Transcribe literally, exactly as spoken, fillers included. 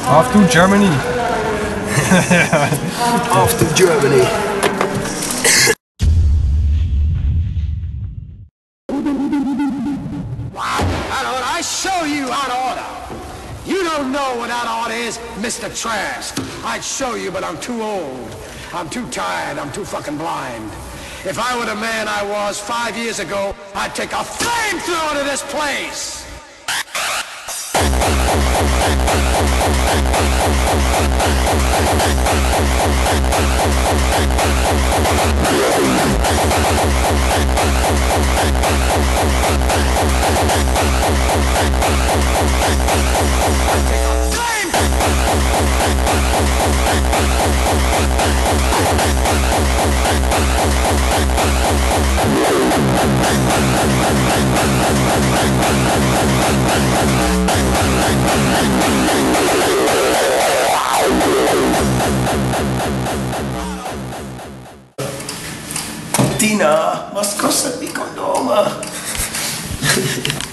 Off to Germany. Off to Germany. I show you how to order. You don't know what that order is, Mister Trash. I'd show you, but I'm too old. I'm too tired. I'm too fucking blind. If I were the man I was five years ago, I'd take a flamethrower to this place. Tina, was kostet die Kondome?